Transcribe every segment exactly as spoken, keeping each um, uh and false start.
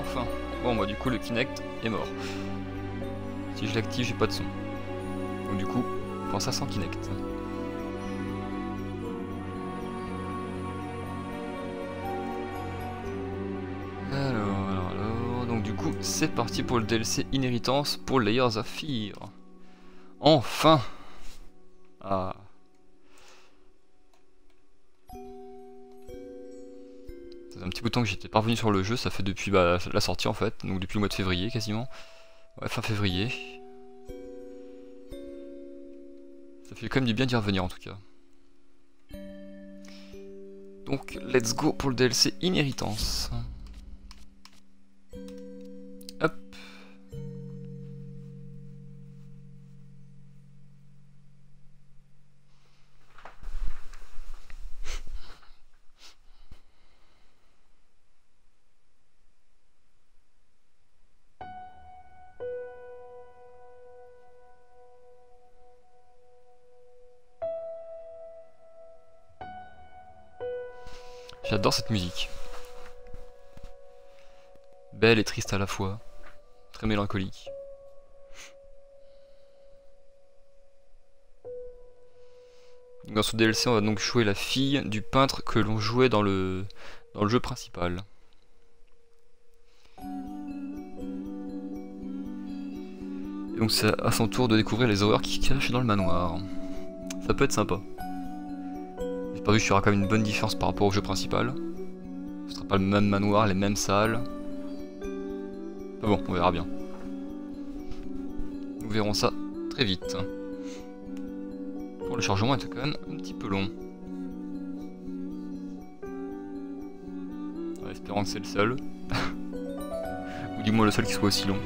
Enfin. Bon bah du coup le Kinect est mort. Si je l'active j'ai pas de son. Donc du coup, on prend ça sans Kinect. Alors, alors, alors... Donc du coup, c'est parti pour le D L C Inheritance pour Layers of Fear. Enfin. Ah. Ça fait un petit bout de temps que j'étais pas revenu sur le jeu, ça fait depuis bah, la sortie en fait, donc depuis le mois de février quasiment. Ouais, fin février. Ça fait quand même du bien d'y revenir en tout cas. Donc, let's go pour le D L C Inheritance. Hop. J'adore cette musique. Belle et triste à la fois. Très mélancolique. Dans ce D L C, on va donc jouer la fille du peintre que l'on jouait dans le, dans le jeu principal. Et donc c'est à son tour de découvrir les horreurs qui cachent dans le manoir. Ça peut être sympa. J'ai pas vu qu'il y aura quand même une bonne différence par rapport au jeu principal. Ce sera pas le même manoir, les mêmes salles. Mais bon, on verra bien. Nous verrons ça très vite. Bon, le chargement était quand même un petit peu long. En espérant que c'est le seul. Ou du moins le seul qui soit aussi long.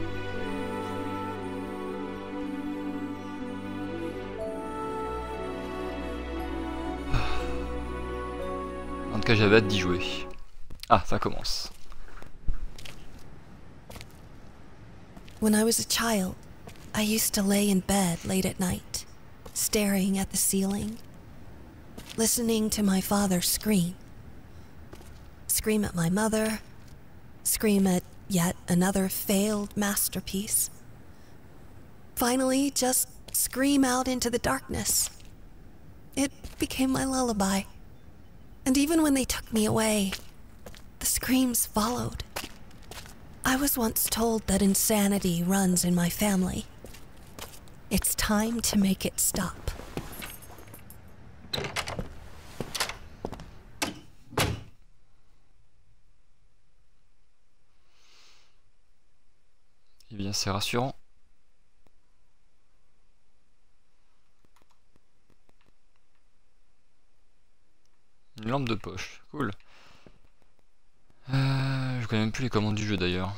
En tout cas, j'avais hâte d'y jouer. Ah, ça commence. When I was a child, I used to lay in bed late at night, staring at the ceiling, listening to my father scream. Scream at my mother, scream at yet another failed masterpiece. Finally, just scream out into the darkness. It became my lullaby. And even when they took me away, the screams followed. I was once told that insanity runs in my family. It's time to make it stop. Eh bien, c'est rassurant. Une lampe de poche, cool. Euh, je connais même plus les commandes du jeu d'ailleurs.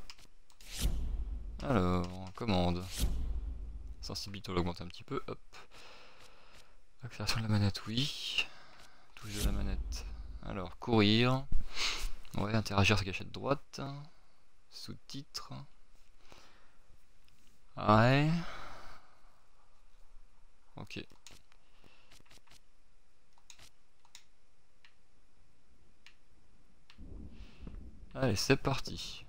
Alors, commande. Sensibilité, on l'augmente un petit peu, hop. Accélération de la manette, oui. Touche de la manette. Alors, courir. Ouais, interagir, c'est gâchette droite. Sous-titres. Ouais. Ok. Allez, c'est parti.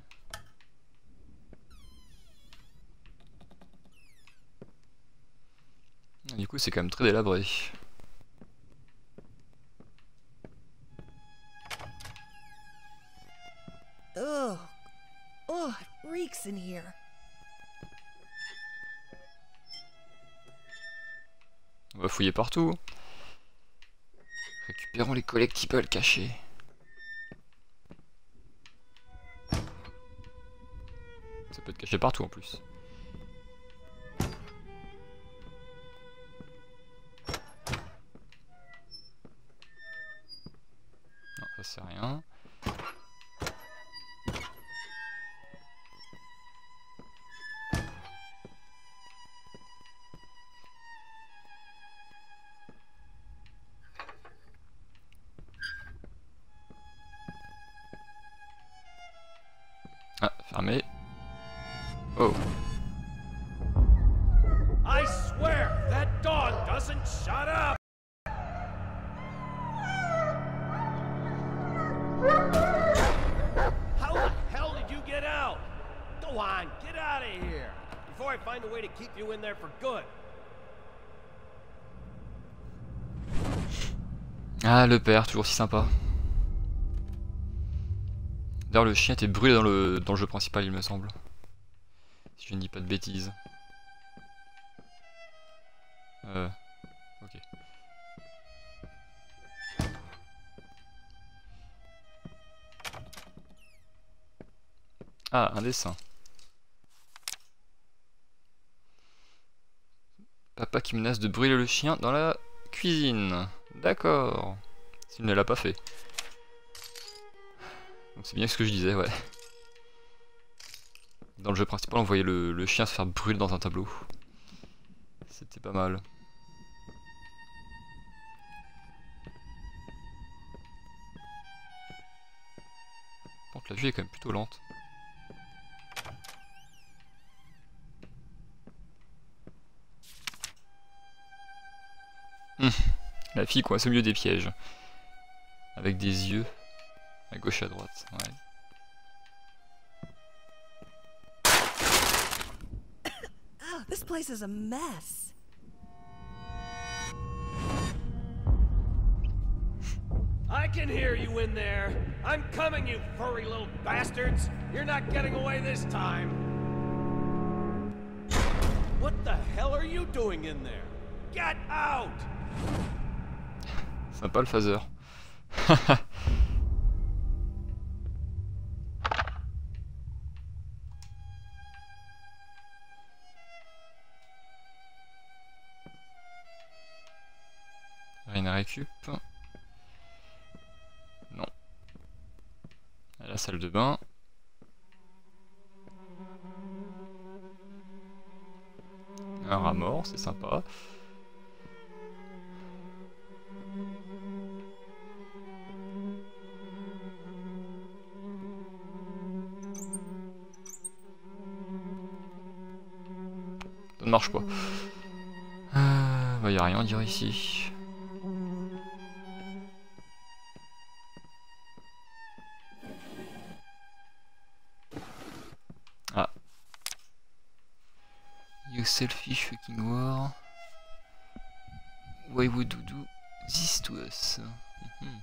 Du coup, c'est quand même très délabré. Ugh. Oh, it reeks in here. On va fouiller partout. Récupérons les collectibles cachés. Ça peut être caché partout en plus. Non, ça c'est rien. Ah, fermé. Oh. I swear that dog doesn't shut up. How the hell did you get out? Go on, get out of here before I find a way to keep you in there for good. Ah, le père, toujours si sympa. D'ailleurs, le chien était brûlé dans le, dans le jeu principal, il me semble. Si je ne dis pas de bêtises. Euh... Ok. Ah, un dessin. Papa qui menace de brûler le chien dans la cuisine. D'accord. S'il ne l'a pas fait. Donc c'est bien ce que je disais, ouais. Dans le jeu principal, on voyait le, le chien se faire brûler dans un tableau. C'était pas mal. Par contre, la vue est quand même plutôt lente. Hum, la fille coincée au milieu des pièges. Avec des yeux à gauche et à droite. Ouais. Oh, this place is a mess. I can hear you in there. I'm coming, you furry little bastards. You're not getting away this time. What the hell are you doing in there? Get out! Sympa le phaser. Rien à récup. Non. À la salle de bain. Un rat mort, c'est sympa. Ça ne marche pas. Euh, bah, y a rien à dire ici. Ah. You selfish fucking war. Why would you do this to us? Mm-hmm.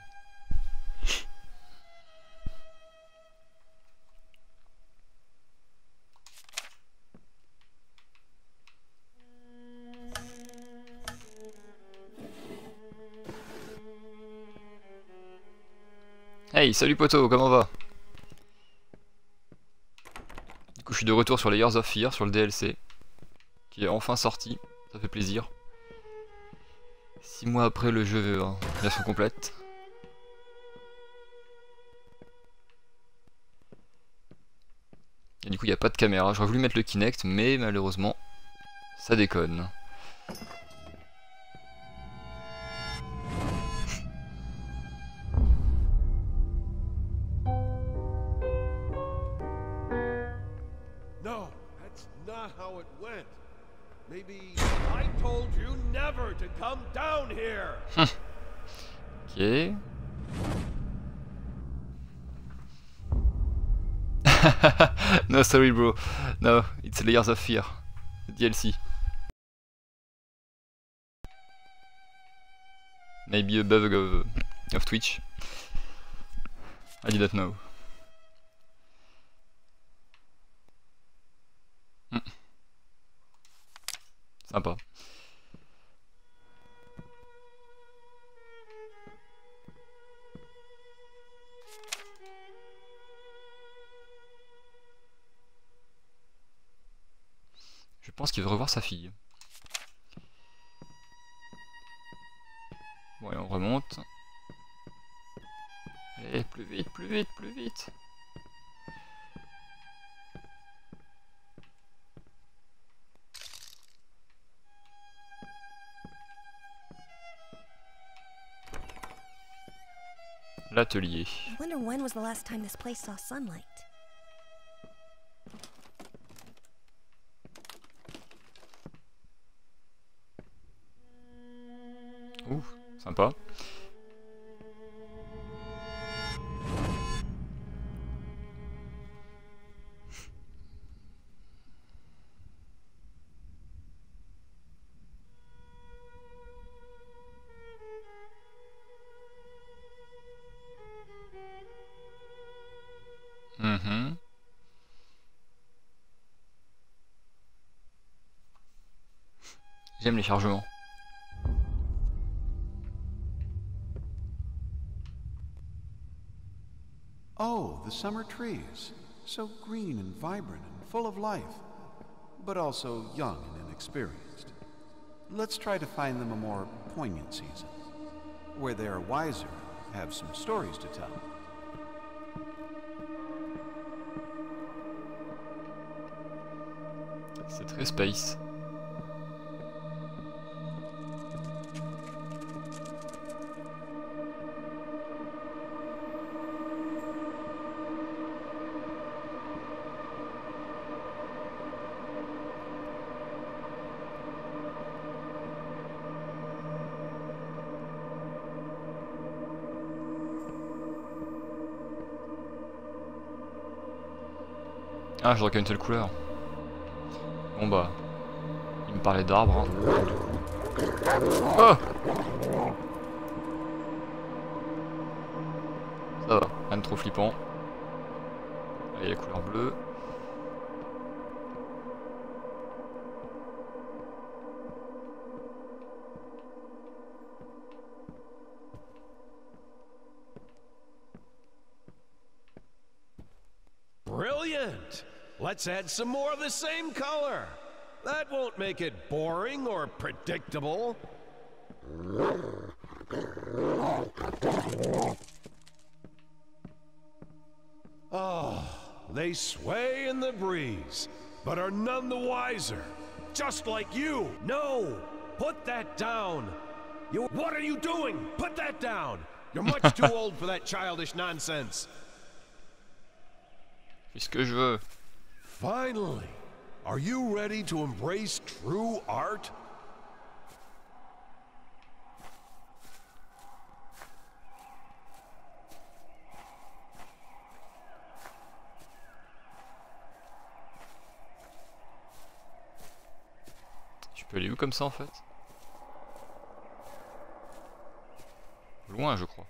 Hey, salut poto, comment va? Du coup, je suis de retour sur Layers of Fear, sur le D L C, qui est enfin sorti, ça fait plaisir. Six mois après le jeu, hein, version complète. Et du coup, il n'y a pas de caméra. J'aurais voulu mettre le Kinect, mais malheureusement, ça déconne. No, that's not how it went. Maybe I told you never to come down here. Ok. No, sorry bro. No, it's Layers of Fear. D L C. Maybe a bug of, of Twitch. I did not know. Hmm. Sympa. Je pense qu'il veut revoir sa fille. Bon, et on remonte. Allez, plus vite, plus vite, plus vite. L'atelier. I wonder when was the last time this place saw sunlight. Ouh, sympa. J'aime les chargements. Oh, the summer trees. So green and vibrant and full of life, but also young and inexperienced. Let's try to find them a more poignant season, where they are wiser and have some stories to tell. C'est très space. Ah, j'aurais qu'une seule couleur. Bon bah, il me parlait d'arbres. Hein. Oh, ça va, rien de trop flippant. Allez, la couleur bleue. Brilliant! Let's add some more of the same color. That won't make it boring or predictable. Oh, they sway in the breeze, but are none the wiser. Just like you. No! Put that down! You- What are you doing? Put that down! You're much too old for that childish nonsense. Fais ce que je veux. Finally! Are you ready to embrace true art? Tu peux aller où comme ça en fait? Loin je crois.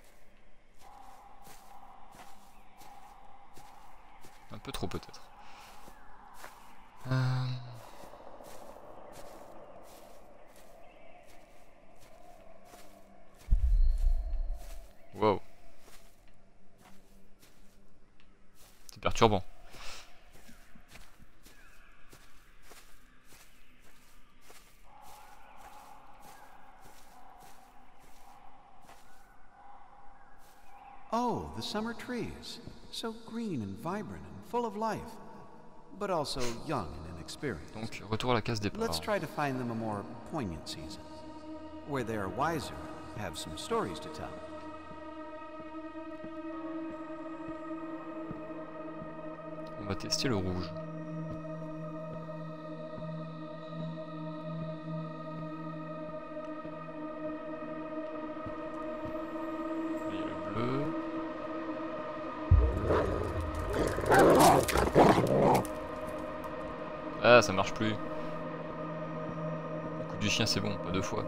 Un peu trop peut-être. Euh... Wow. C'est perturbant. Oh, the summer trees. So green and vibrant and full of life, but also young and inexperienced. Donc retour à la case départ. Let's try to find them a more poignant season, where they are wiser and have some stories to tell. On va tester le rouge. Il y a le bleu. Ah, ça marche plus. Le coup du chien, c'est bon, pas deux fois.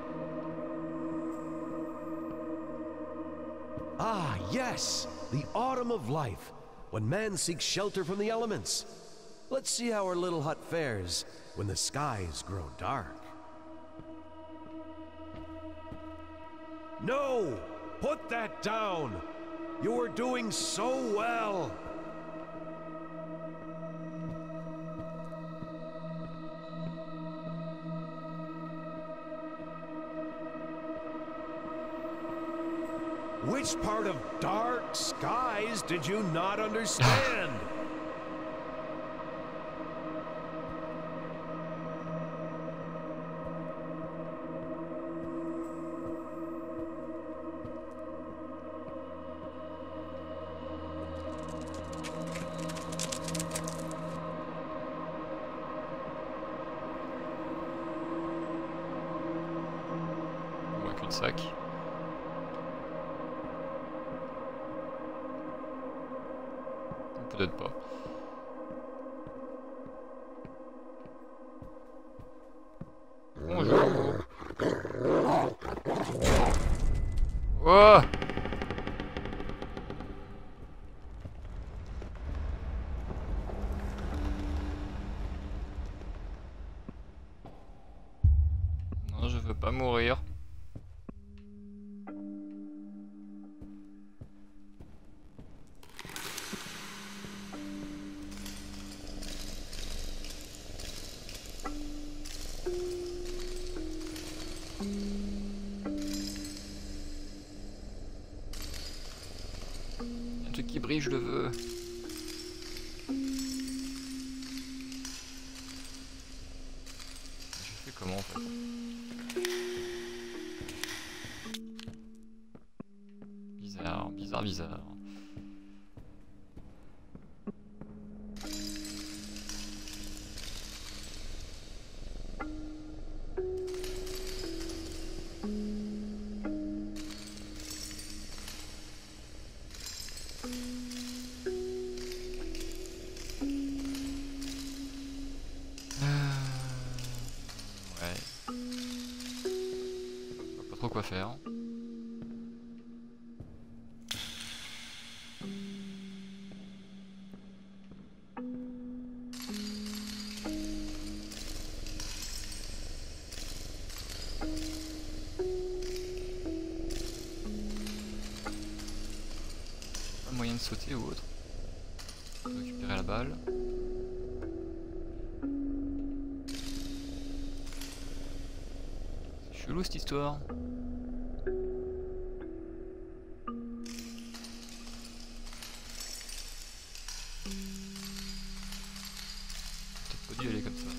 Ah, yes! The autumn of life, when man seeks shelter from the elements. Let's see how our little hut fares when the skies grow dark. No! Put that down! You were doing so well! Which part of dark skies did you not understand? Ou un cul-de-sac. Peut-être pas. Bonjour. Oh! peux pas mourir. Un truc qui brille, je le veux. Je fais comment en fait? Bizarre, bizarre, bizarre. Quoi faire. Pas moyen de sauter ou autre. Récupérer la balle. C'est chelou cette histoire. Aller comme ça.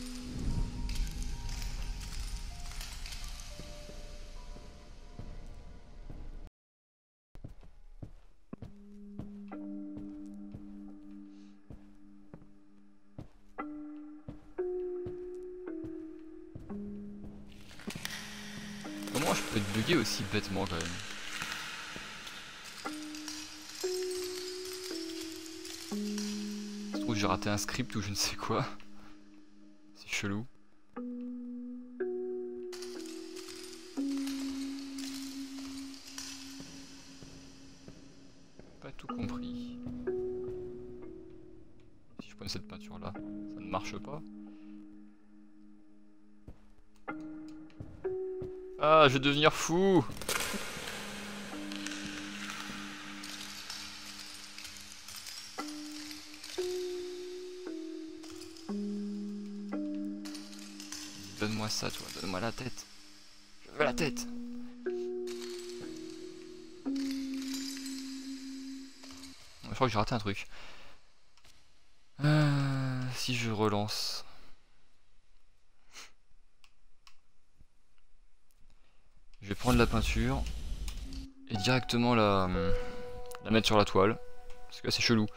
Comment je peux te bugger aussi bêtement quand même? Je trouve que j'ai raté un script ou je ne sais quoi. C'est chelou. Pas tout compris. Si je prends cette peinture là, ça ne marche pas. Ah, je vais devenir fou. Donne-moi ça, toi, donne-moi la tête. Je veux la tête. Je crois que j'ai raté un truc. Euh, si je relance. Je vais prendre la peinture et directement la, la mettre sur la toile. Parce que là c'est chelou.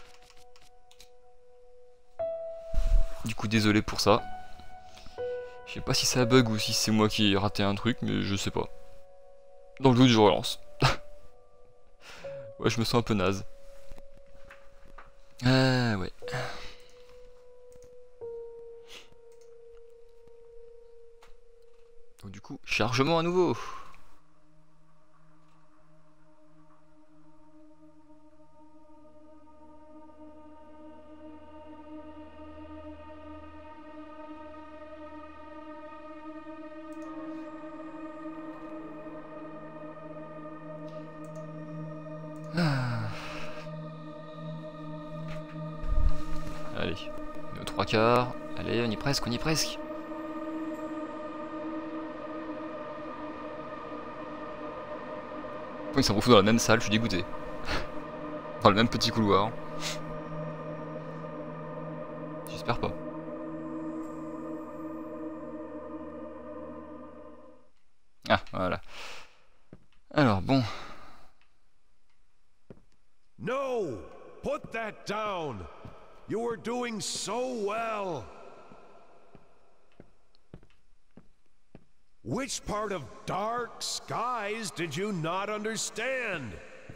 Du coup désolé pour ça. Je sais pas si ça bug ou si c'est moi qui ai raté un truc, mais je sais pas. Dans le doute, je relance. Ouais, je me sens un peu naze. Ah ouais. Donc du coup, chargement à nouveau. Allez, on est aux trois quarts. Allez, on y est presque, on y est presque. Ils s'en refoutent dans la même salle, je suis dégoûté. Dans le même petit couloir. J'espère pas. Ah, voilà. Alors, bon. No! Put that down! You were doing so well! Which part of Dark Skies did you not understand?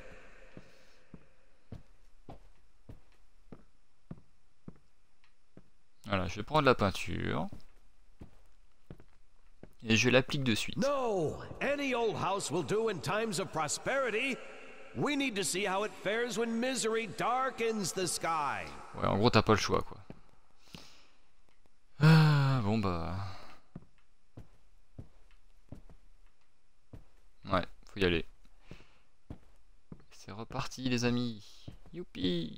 Voilà, je vais prendre la peinture. Et je l'applique de suite. No! Any old house will do in times of prosperity. We need to see how it fares when misery darkens the sky. Ouais, en gros, t'as pas le choix, quoi. Ah, bon, bah... Ouais, faut y aller. C'est reparti les amis. Youpi!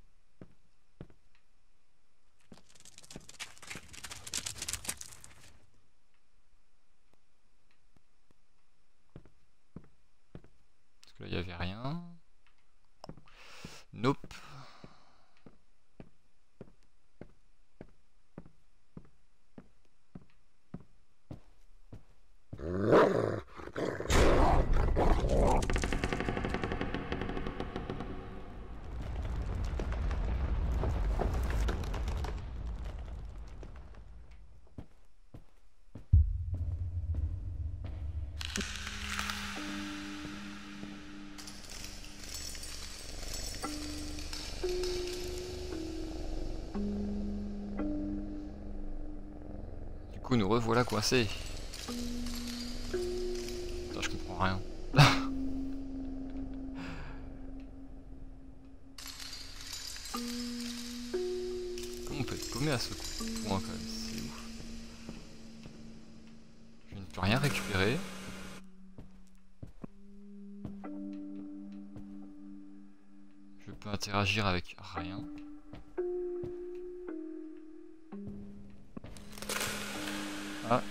Parce que là il n'y avait rien. Nope. Du coup, nous revoilà coincés. Putain, je comprends rien. Comment on peut être paumé à ce point quand même? C'est ouf. Je ne peux rien récupérer. Je peux interagir avec rien. Ah.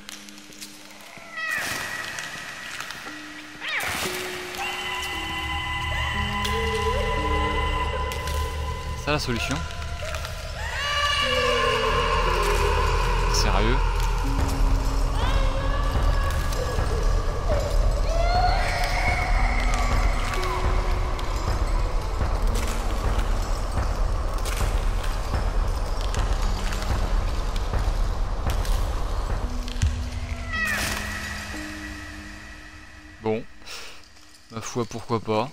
C'est ça la solution? Sérieux? Bon, ma foi, pourquoi pas.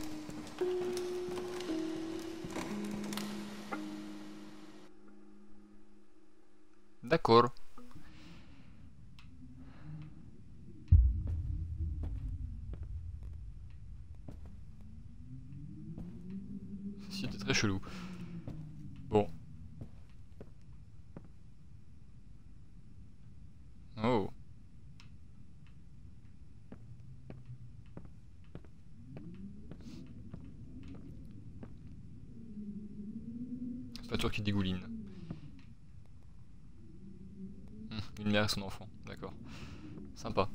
D'accord. Ceci était très chelou. Bon. Oh. C'est pas toi qui dégouline. Hum, une mère et son enfant, d'accord. Sympa.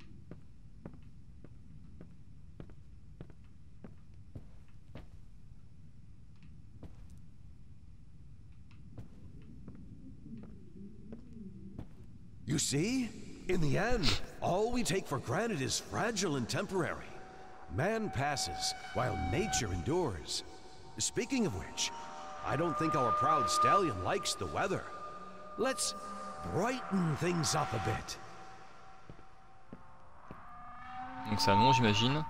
You see? In the end, all we take for granted is fragile and temporary. Man passes, while nature endures. Speaking of which, I don't think our proud stallion likes the weather. Let's brighten things up a bit. Donc c'est un nom, j'imagine.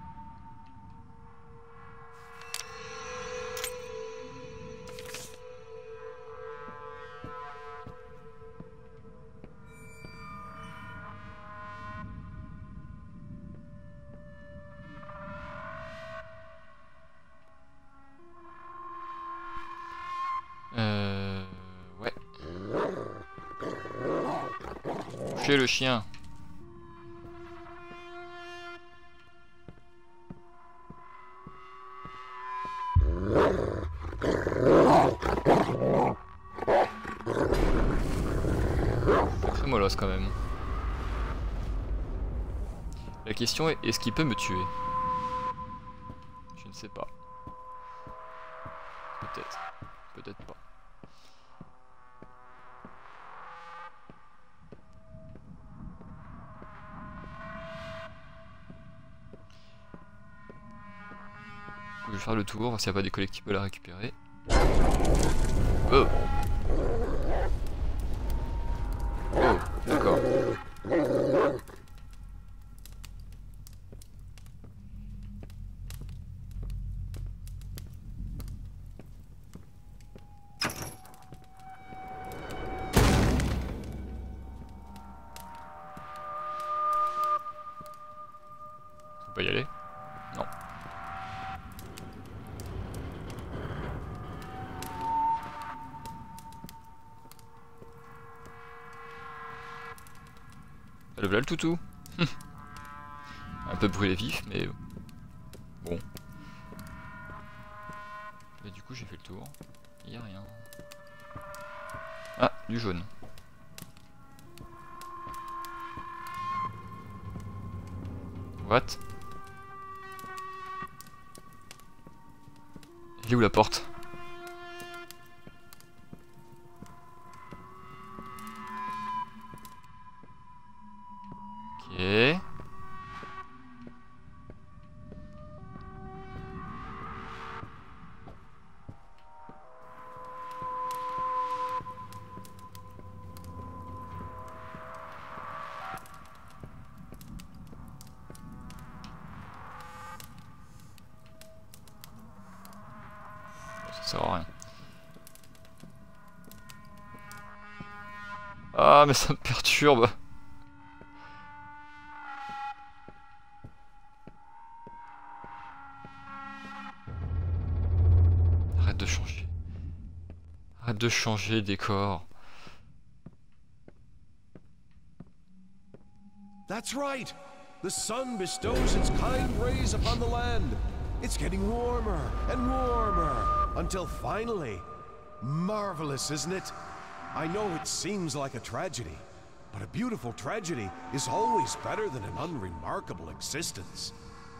Euh... Ouais. Chez le chien. Très molosse quand même. La question est, est-ce qu'il peut me tuer? Je ne sais pas. Peut-être. Peut-être pas. Je vais faire le tour, voir s'il n'y a pas des collègues qui peuvent la récupérer. Oh! Oh, d'accord. On peut y aller? Non. Le voilà le toutou. Un peu brûlé vif, mais bon. Et du coup j'ai fait le tour. Il n'y a rien. Ah, du jaune. What? Elle est où la porte? Ok. Ça sert à rien. Ah mais ça me perturbe. Arrête de changer. Arrête de changer le décor. That's right! The sun bestows its kind rays upon the land. It's getting warmer and warmer until finally... Marvelous, isn't it? I know it seems like a tragedy, but a beautiful tragedy is always better than an unremarkable existence.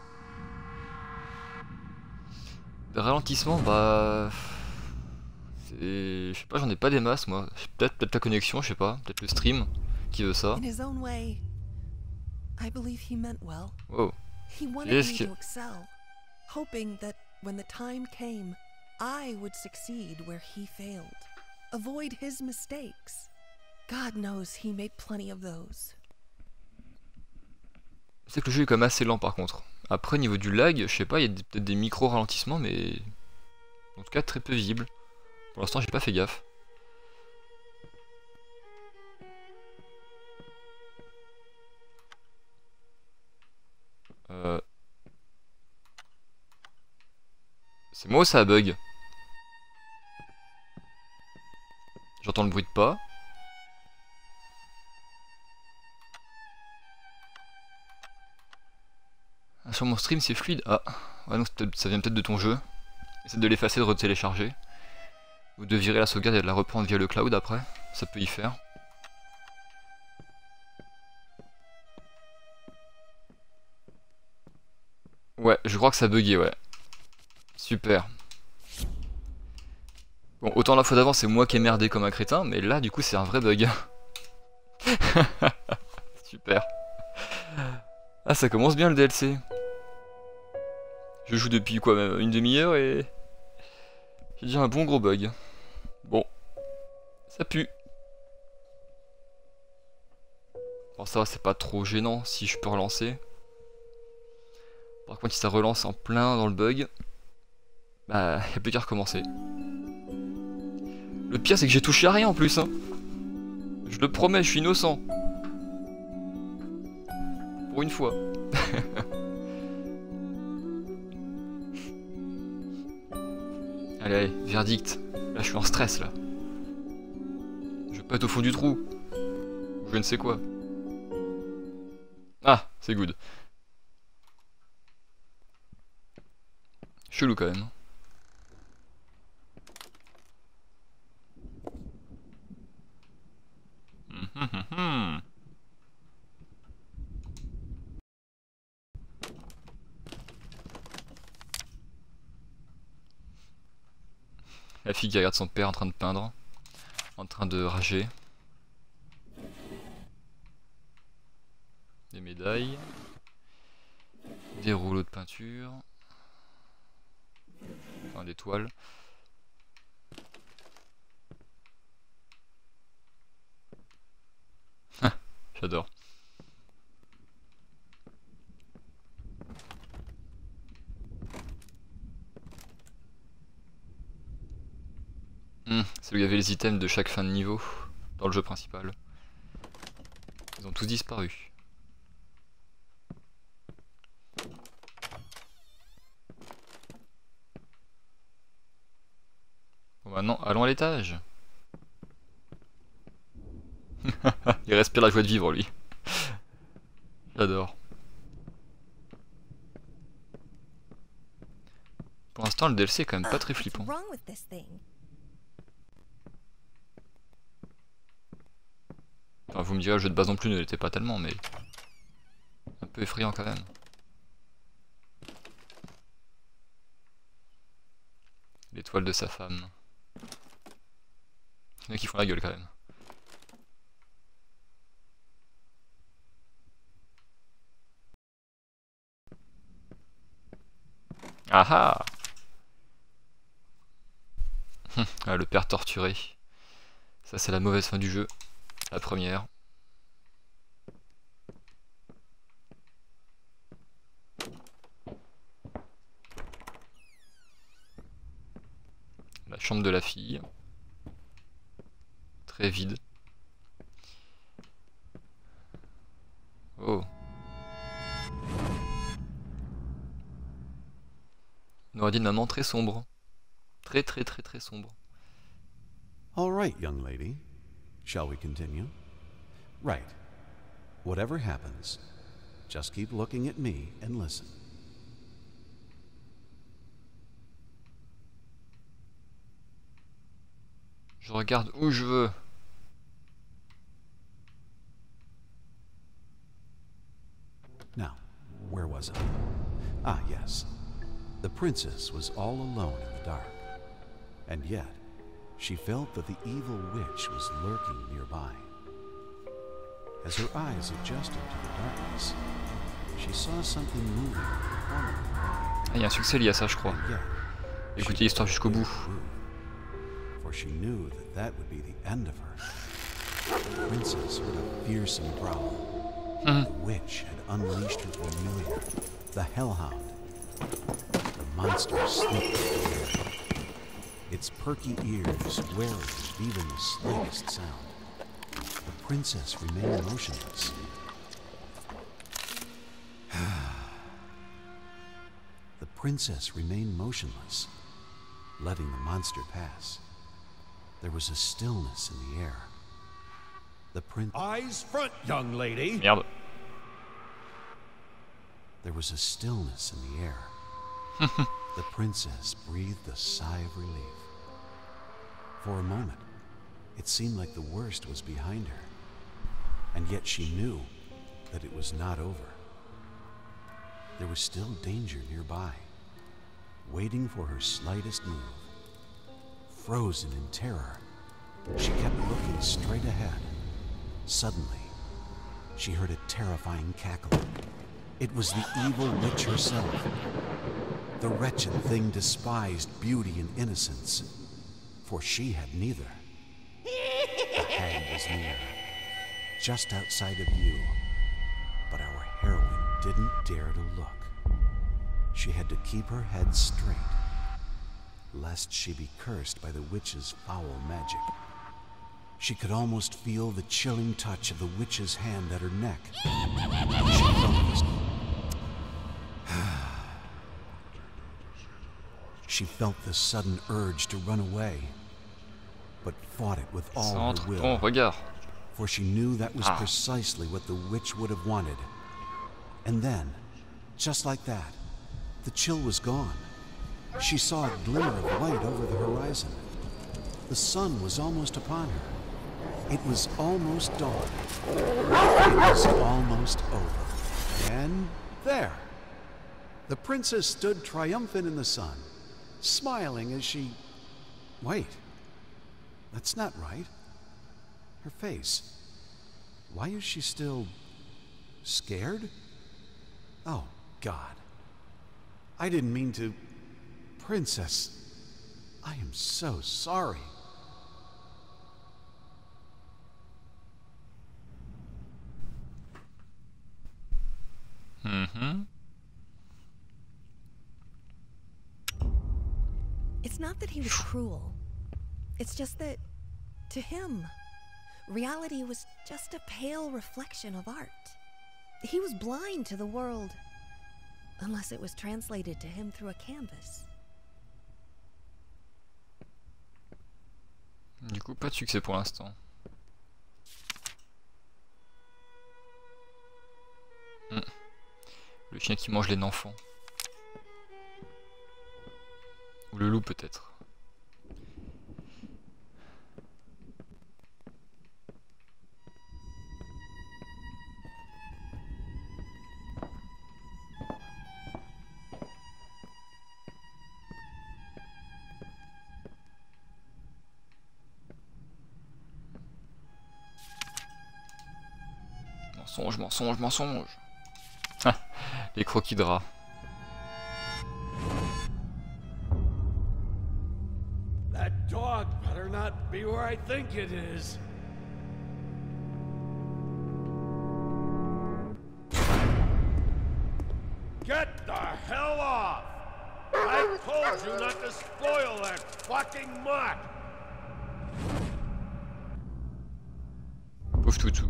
Le ralentissement, bah... c'est... Je sais pas, j'en ai pas des masses moi. Peut-être peut-être la connexion, je sais pas. Peut-être le stream qui veut ça. In his own way, I believe he meant well. Wow. He wanted Qu'est-ce me que... to excel, hoping that when the time came, I would succeed where he failed. Avoid his mistakes. God knows he made plenty of those. C'est que le jeu est quand même assez lent par contre. Après niveau du lag, je sais pas, il y a peut-être des micro ralentissements mais... En tout cas très peu visibles. Pour l'instant j'ai pas fait gaffe. Euh... C'est moi ou ça bug? J'entends le bruit de pas. Ah, sur mon stream c'est fluide. Ah, ouais, donc ça vient peut-être de ton jeu. Essaie de l'effacer, de retélécharger. Ou de virer la sauvegarde et de la reprendre via le cloud après. Ça peut y faire. Ouais, je crois que ça buguait, ouais. Super. Bon, autant la fois d'avant c'est moi qui ai merdé comme un crétin, mais là du coup c'est un vrai bug. Super. Ah, ça commence bien le D L C. Je joue depuis quoi, même une demi-heure et... j'ai déjà un bon gros bug. Bon. Ça pue. Bon, ça va, c'est pas trop gênant si je peux relancer. Par contre, si ça relance en plein dans le bug, bah, y'a plus qu'à recommencer. Le pire, c'est que j'ai touché à rien en plus. Hein. Je le promets, je suis innocent. Pour une fois. Allez, allez, verdict. Là, je suis en stress, là. Je vais pas être au fond du trou. Ou je ne sais quoi. Ah, c'est good. Chelou quand même. Hum, hum, hum. La fille qui regarde son père en train de peindre, en train de rager. Des médailles, des rouleaux de peinture, enfin des toiles. J'adore. Mmh, c'est où il y avait les items de chaque fin de niveau dans le jeu principal. Ils ont tous disparu. Bon maintenant, allons à l'étage. Il respire la joie de vivre lui. J'adore. Pourtant le D L C est quand même pas Ugh, très what's flippant. wrong with this thing? Enfin, vous me direz, le jeu de base non plus ne l'était pas tellement, mais un peu effrayant quand même. L'étoile de sa femme. Il y en a qui font la gueule quand même. Ah ah, ah, le père torturé. Ça c'est la mauvaise fin du jeu. La première. La chambre de la fille. Très vide. Oh. On aurait dit une maman très sombre. Très très très très sombre. All right, young lady. Shall we continue? Right. Whatever happens, just keep looking at me and listen. Je regarde où je veux. Now, where was it? Ah, yes. The princess was all alone in the dark. And yet, she felt that the evil witch was lurking nearby. As her eyes adjusted to the darkness, she saw something moving in the corner of the room. Ah, il y a un succès lié à ça, je crois. And yet, Écoutez l'histoire jusqu'au bout. for she knew that that would be the end of her. The princess heard a fearsome growl. Mhm. The witch had unleashed her familiar, the hellhound. The monster slipped through the air, its perky ears wary of even the slightest sound. The princess remained motionless. The princess remained motionless, letting the monster pass. There was a stillness in the air. The prin- Eyes front, young lady. Merde. There was a stillness in the air. The princess breathed a sigh of relief. For a moment, it seemed like the worst was behind her, and yet she knew that it was not over. There was still danger nearby, waiting for her slightest move. Frozen in terror, she kept looking straight ahead. Suddenly, she heard a terrifying cackle. It was the evil witch herself. The wretched thing despised beauty and innocence, for she had neither. The hag was near, just outside of view, but our heroine didn't dare to look. She had to keep her head straight, lest she be cursed by the witch's foul magic. She could almost feel the chilling touch of the witch's hand at her neck. She felt this. She felt the sudden urge to run away, but fought it with all her Centre will. ton regard. For she knew that was Ah. precisely what the witch would have wanted. And then, just like that, the chill was gone. She saw a glimmer of light over the horizon. The sun was almost upon her. It was almost dawn. It was almost over. And there! The princess stood triumphant in the sun, smiling as she... Wait. That's not right. Her face. Why is she still... scared? Oh, God. I didn't mean to... Princess, I am so sorry. Mhm. It's not that he was cruel. It's just that, to him, reality was just a pale reflection of art. He was blind to the world, unless it was translated to him through a canvas. Du coup, pas de succès pour l'instant. Hmm. Le chien qui mange les enfants. Ou le loup peut-être. Mensonge, mensonge, mensonge. Ah, les croquis de rats. That dog better not be where I think it is. Get the hell off! I told you not to spoil that fucking mutt! Pauvre toutou.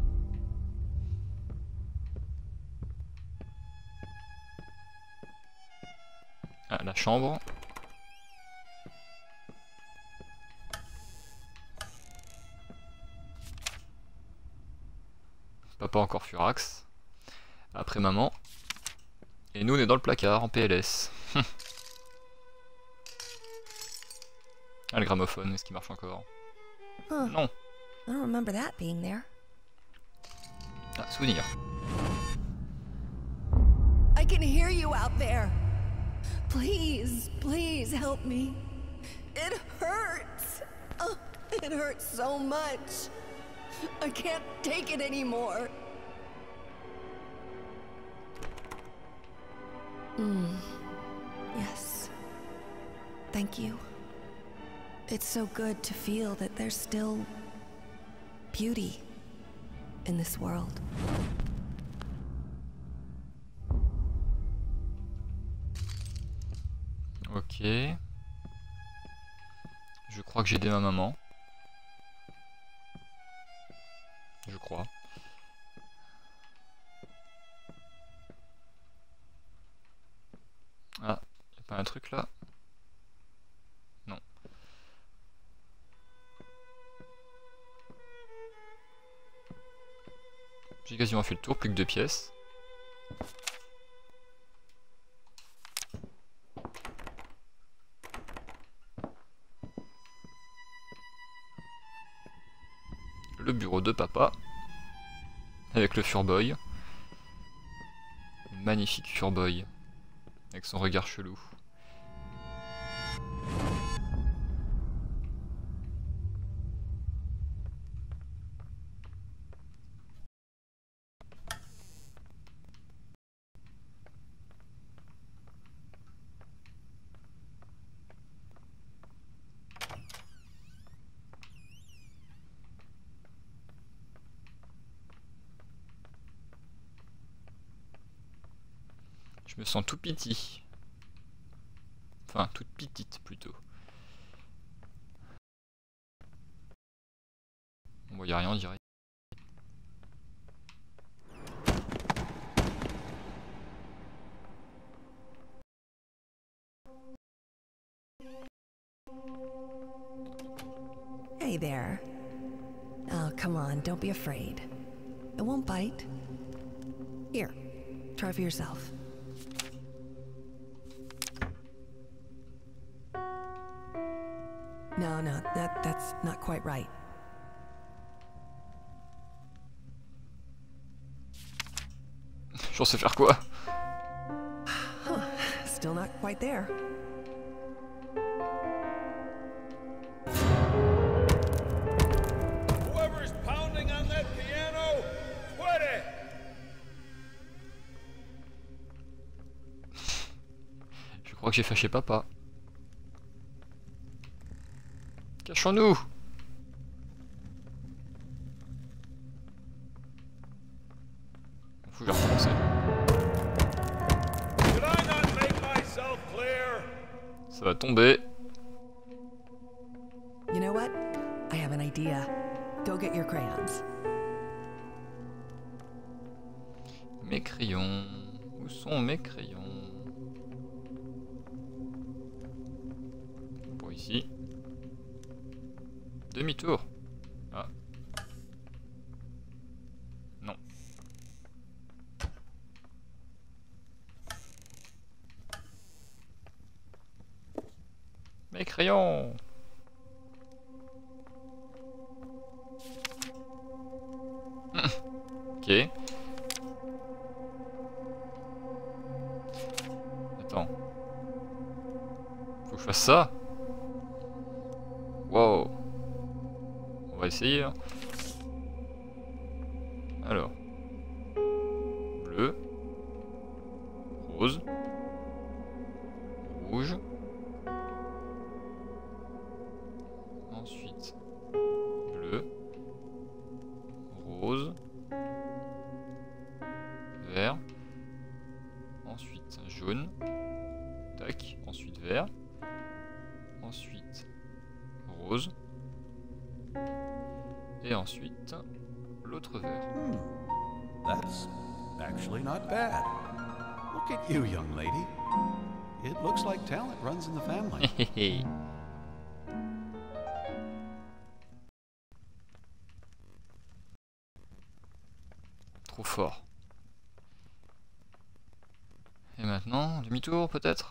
Ah, la chambre. Papa encore furax. Après maman. Et nous on est dans le placard en P L S. Ah, le gramophone, est-ce qu'il marche encore? Huh. Non. I don't remember that being there. Ah, souvenir. I can hear you out there. Please, please help me. It hurts. Oh, it hurts so much. I can't take it anymore. Mm. Yes. Thank you. It's so good to feel that there's still beauty in this world. Ok. Je crois que j'ai aidé ma maman. Je crois. Ah, y'a pas un truc là? Non. J'ai quasiment fait le tour, plus que deux pièces. Le bureau de papa. Avec le Furboy. Magnifique Furboy. Avec son regard chelou. Je me sens tout petit. Enfin, toute petite plutôt. On voit, y a rien, on dirait. Hey there. Oh, come on, don't be afraid. It won't bite. Here, try for yourself. No, no, that, that's not quite right. J'en sais faire quoi? Huh, still not quite there. Whoever's pounding on that piano, quit it! Je crois que j'ai fâché papa. Cachons-nous! Faut que je vais recommencer. Did I not make myself clear? Ça va tomber. You know what? I have an idea. Go get your crayons. Mes crayons. Où sont mes crayons? Pour ici. Demi-tour. Ah. Non. Mes crayons. Ok. Attends. Faut que je fasse ça. Wow. On va essayer. Hein. Alors. Bleu. Rose. Rouge. Ensuite. Bleu. Rose. Vert. Ensuite jaune. Tac. Ensuite vert. Ensuite rose. Et ensuite l'autre vert. Hmm. That's actually not bad. Look at you, young lady. It looks like talent runs in the family. Trop fort. Et maintenant, demi-tour peut-être?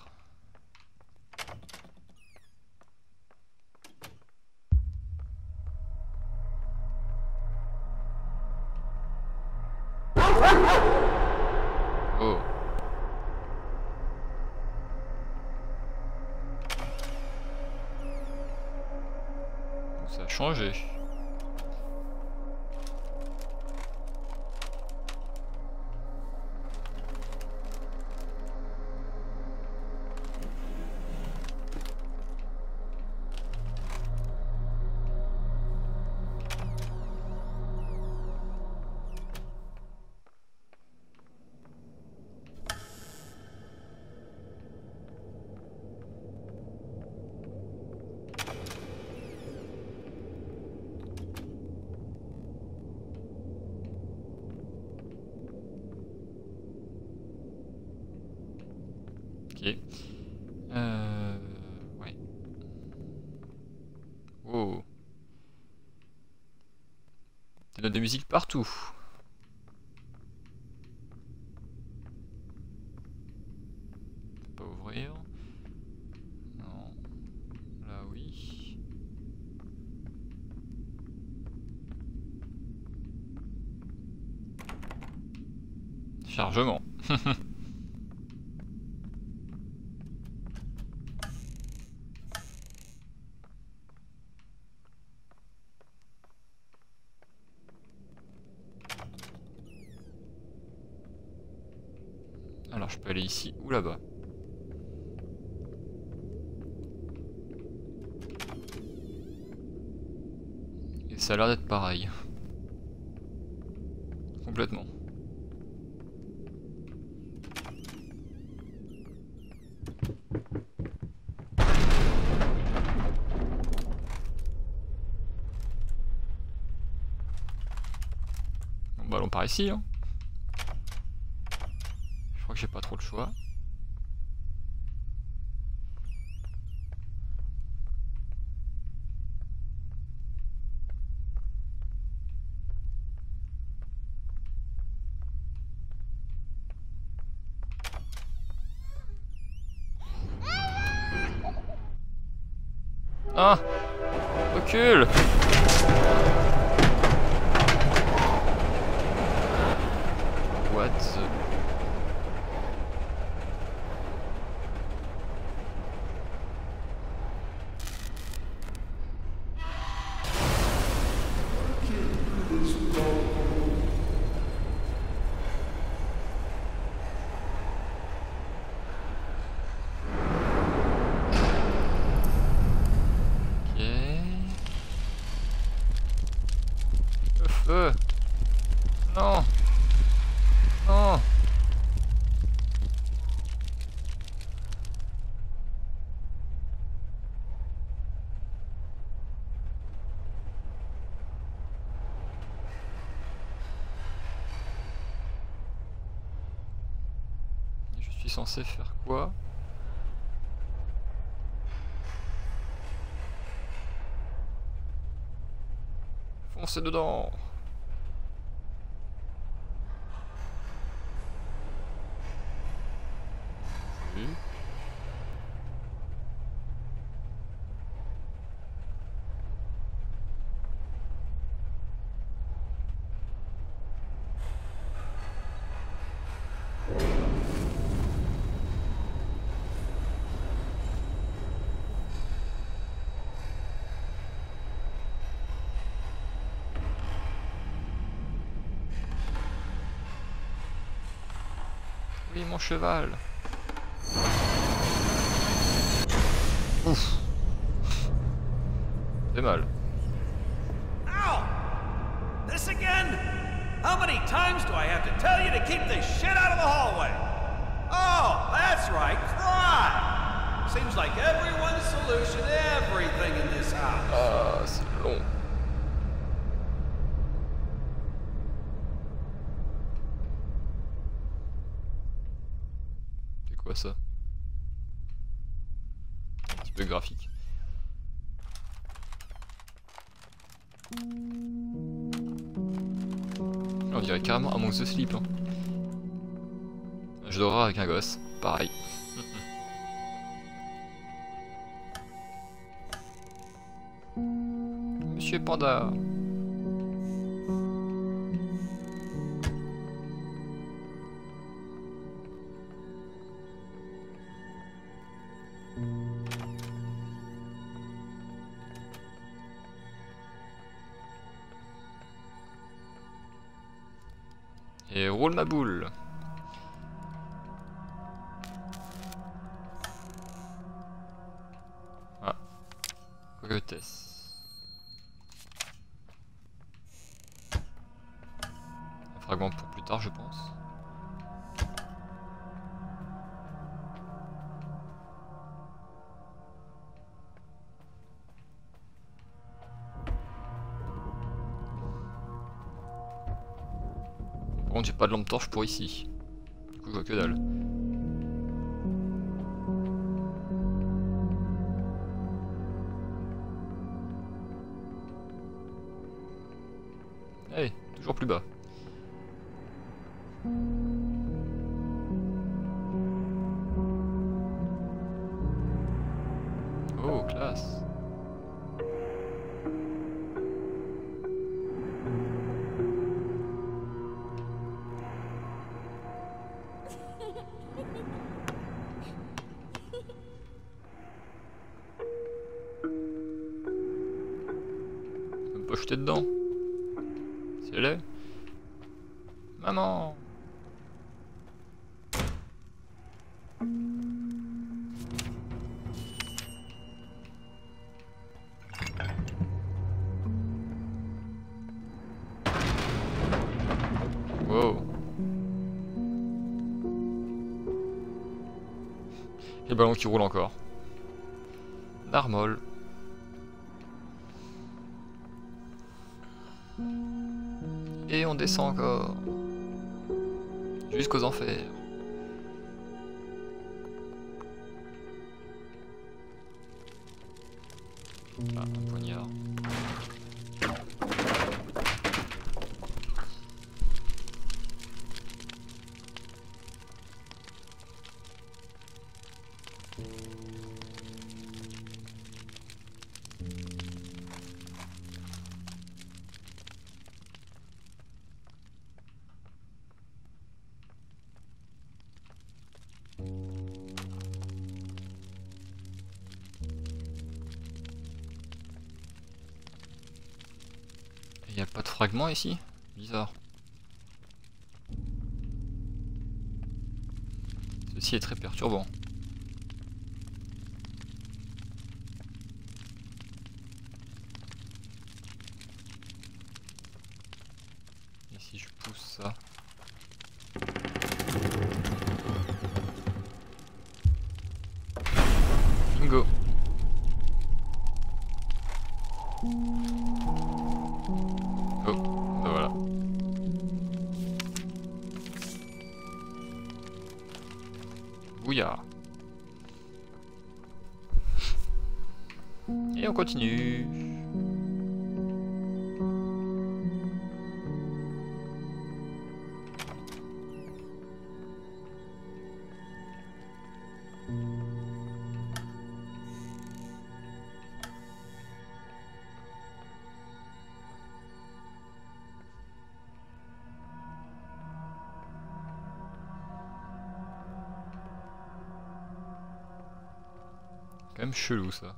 Oh. Ça a changé. Ok. Euh... Ouais. Oh. Des notes de musique partout. Pas ouvrir. Non. Là oui. Chargement. Alors je peux aller ici ou là-bas. Et ça a l'air d'être pareil. Complètement. Bon bah allons par ici hein. Je crois que j'ai pas trop le choix. Ah! Recule! What the... Euh, non, non. Et je suis censé faire quoi? Foncez dedans. Oui, mon cheval. Ouf. C'est mal. Ow! This again? How many times do I have to tell you to keep this shit out of the hallway? Oh, that's right, cry! Seems like everyone's solution to everything in this house. Ah, c'est long. C'est quoi ça? Un petit peu graphique. On dirait carrément Among the Sleep. Hein. Un jeu d'horreur avec un gosse, pareil. Monsieur Panda. Et roule ma boule. Ah. Coquetesse. Un fragment pour plus tard, je pense. Par contre, j'ai pas de lampe torche pour ici. Du coup, je vois que dalle. Allez, toujours plus bas. Oh, classe. Je peux pas jeter dedans. C'est laid. Maman. Wow. Et le ballon qui roule encore. Narmol. Et on descend encore. Jusqu'aux enfers. Ah, un poignard. Il n'y a pas de fragment ici? Bizarre. Ceci est très perturbant. Et si je pousse ça? Bingo! Oh, ben voilà. Bouillard. Et on continue. Quand même chelou ça.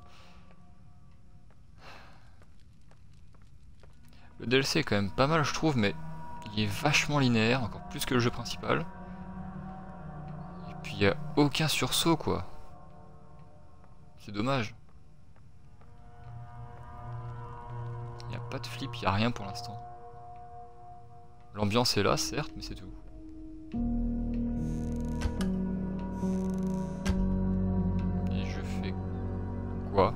Le D L C est quand même pas mal je trouve, mais il est vachement linéaire, encore plus que le jeu principal. puis il n'y a aucun sursaut quoi. C'est dommage. Il n'y a pas de flip, il n'y a rien pour l'instant. L'ambiance est là certes, mais c'est tout. Et je fais quoi?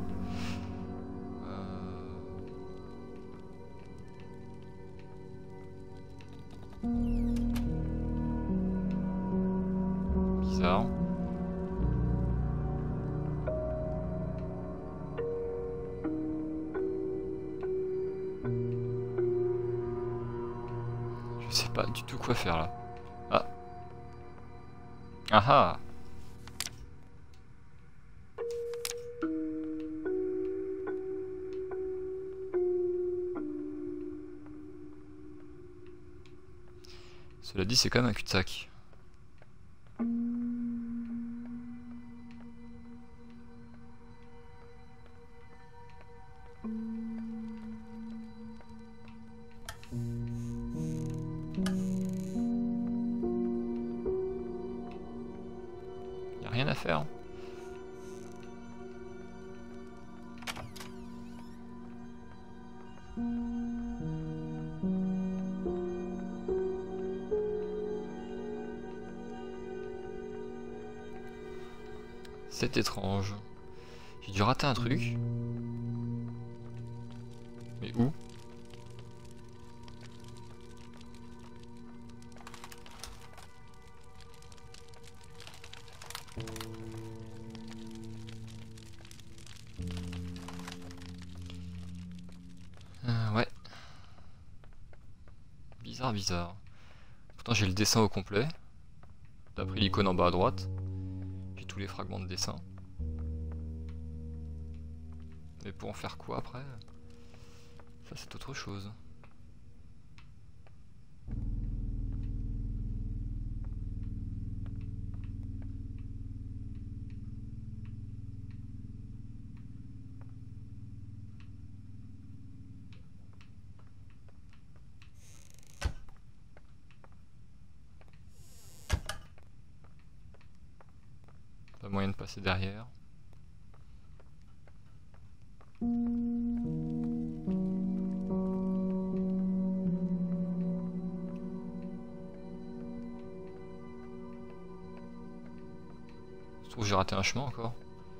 Bizarre. Je sais pas du tout quoi faire là. Ah. Ah ah. Cela dit, c'est quand même un cul-de-sac. Y a rien à faire. C'est étrange. J'ai dû rater un truc. Mais où? Euh, ouais. Bizarre, bizarre. Pourtant j'ai le dessin au complet. D'après l'icône en bas à droite. J'ai tous les fragments de dessin. Mais pour en faire quoi après? Ça c'est autre chose. Pas moyen de passer derrière. Je trouve que j'ai raté un chemin encore.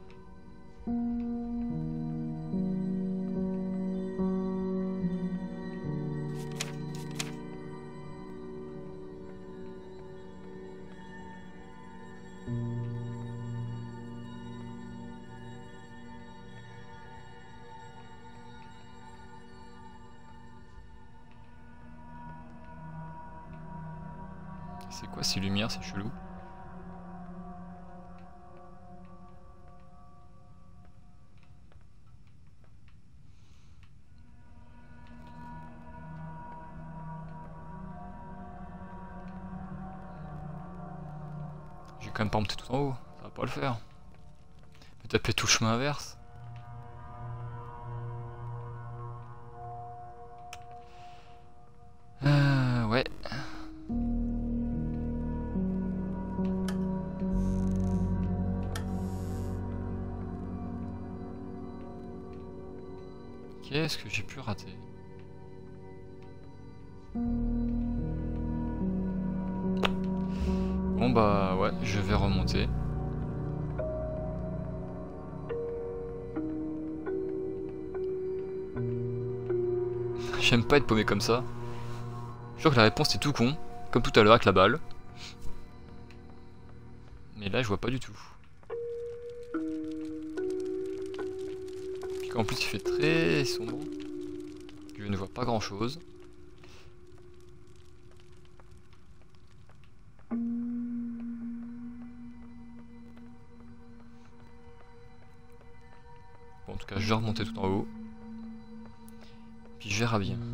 C'est quoi ces lumières, c'est chelou. J'ai quand même pas monté tout en haut, ça va pas le faire. Je vais taper tout le chemin inverse. Euh, ouais. Qu'est-ce que j'ai pu rater? Bon bah ouais, je vais remonter. J'aime pas être paumé comme ça. Je crois que la réponse est tout con, comme tout à l'heure avec la balle. Mais là je vois pas du tout. En plus il fait très sombre. Je ne vois pas grand chose. Bon, en tout cas je vais remonter tout en haut. Puis je verrai bien.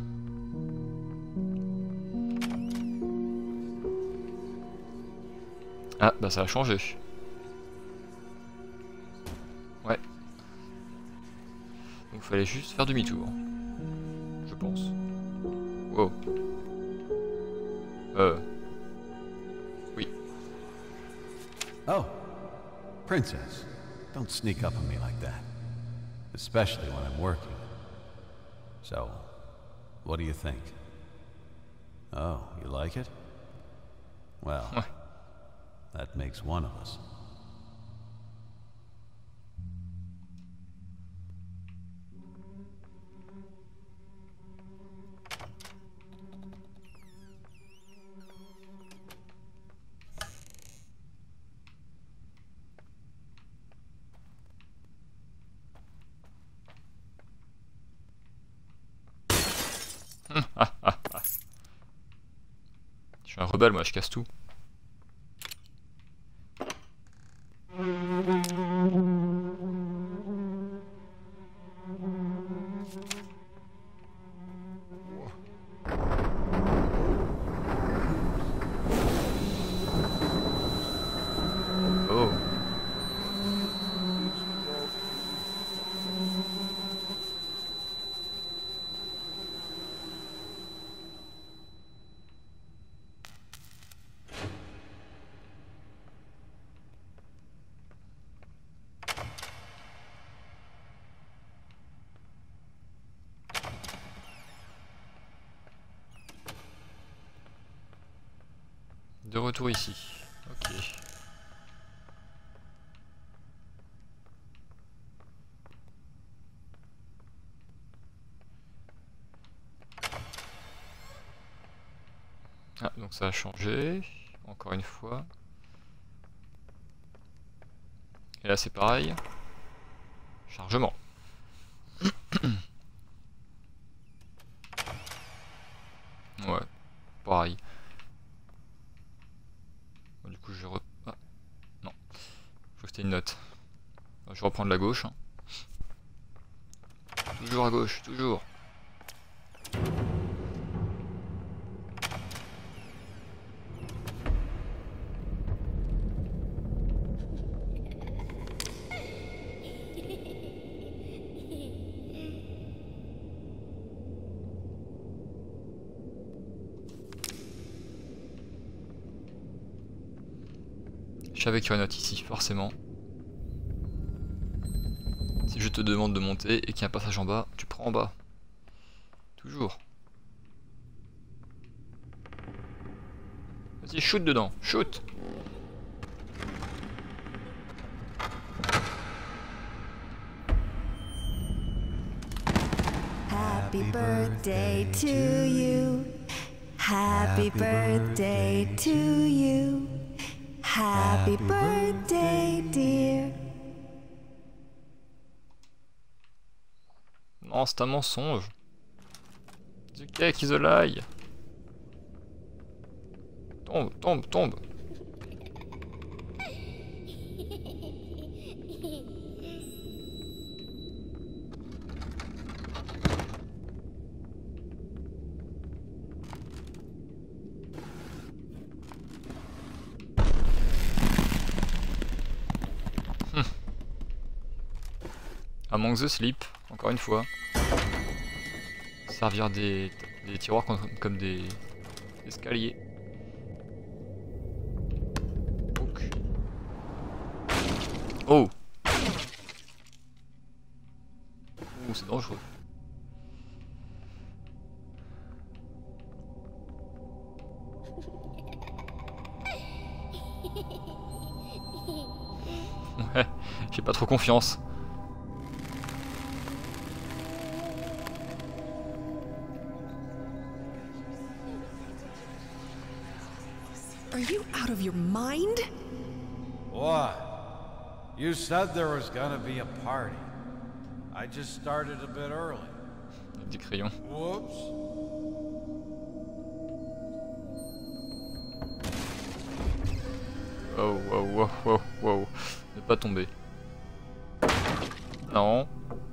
Ah bah ça a changé. Ouais. Donc fallait juste faire demi-tour. Je pense. Wow. Euh. Oui. Oh, Princess, don't sneak up on me like that. Especially when I'm working. So, what do you think? Oh, you like it? Well, Ouais. that makes one of us. Je suis un rebelle, moi, je casse tout. Oh. De retour ici. Ok. Ah, donc ça a changé. Encore une fois. Et là c'est pareil. Chargement. Ouais, pareil. Du coup je re... Ah, non. Je crois que c'était une note. Je vais reprendre la gauche. Hein. Toujours à gauche, toujours. Je savais qu'il y aurait une note ici, forcément. Si je te demande de monter et qu'il y a un passage en bas, tu prends en bas. Toujours. Vas-y, shoot dedans, shoot. Happy birthday to you. Happy birthday to you. Happy birthday, dear. Non, c'est un mensonge. Du cake is a lie. Tombe, tombe, tombe. Among the Sleep, encore une fois. Servir des, des tiroirs comme, comme des escaliers. Donc. Oh! Ouh, c'est dangereux. Ouais, j'ai pas trop confiance. Are you out of your mind? What? You said there was gonna be a party. I just started a bit early. Avec des crayons. Whoops. Wow, wow, wow, wow, wow. Ne pas tomber. Non.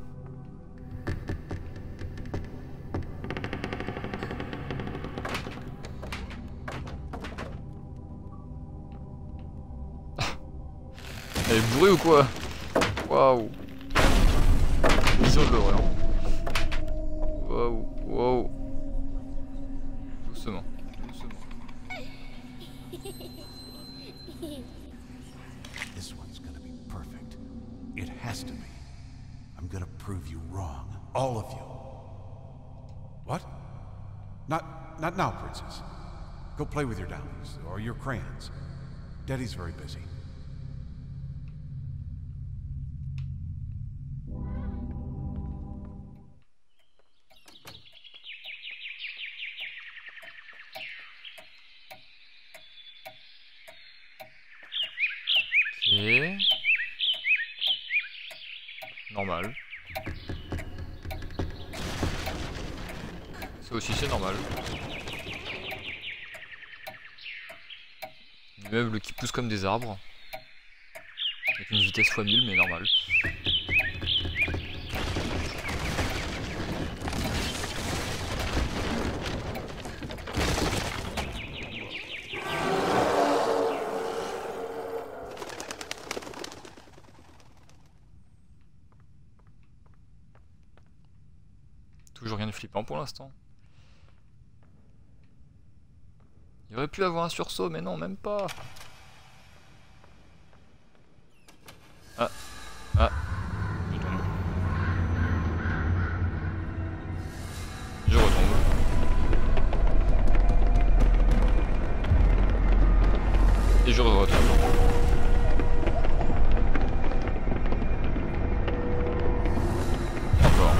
Elle est bourrée ou quoi? Waouh. Vision de l'horreur. Waouh, waouh. Doucement, doucement. This one's gonna be perfect. It has to be. I'm gonna prove you wrong. All of you. What? Not, not now, Princess. Go play with your dollies, or your crayons. Daddy's very busy. Ok. Normal. Ça aussi c'est normal. Des meubles qui poussent comme des arbres. Avec une vitesse fois mille mais normal. Toujours rien de flippant pour l'instant. Il aurait pu avoir un sursaut, mais non, même pas. Ah, ah, je tombe. Je retombe. Et je retombe. Encore.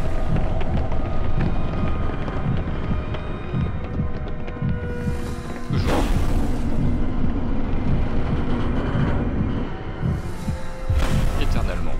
Toujours. Éternellement.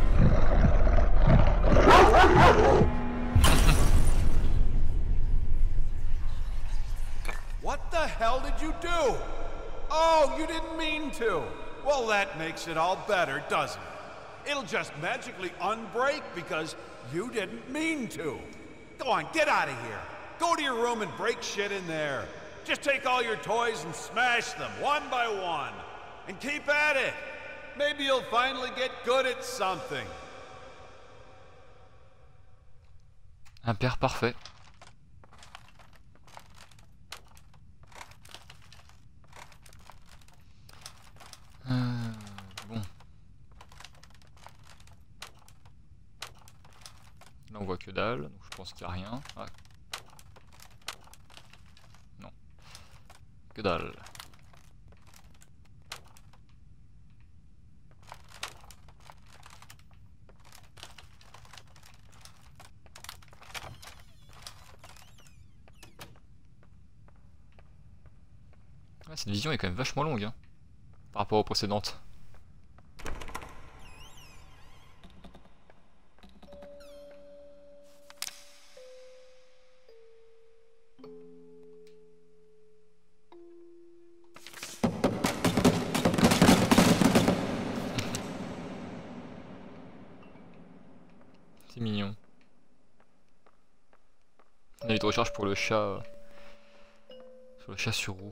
What the hell did you do? Oh, you didn't mean to. Well, that makes it all better, doesn't it? It'll just magically unbreak because you didn't mean to. Go on, get out of here. Go to your room and break shit in there. Just take all your toys and smash them, one by one. And keep at it. Maybe you'll finally get good at something. Un père parfait. Euh, bon. Là on voit que dalle, donc je pense qu'il n'y a rien. Ah. Non. Que dalle. Ah, cette vision est quand même vachement longue hein, par rapport aux précédentes. C'est mignon. On a eu de recharge pour le chat. Euh, sur le chat sur roue.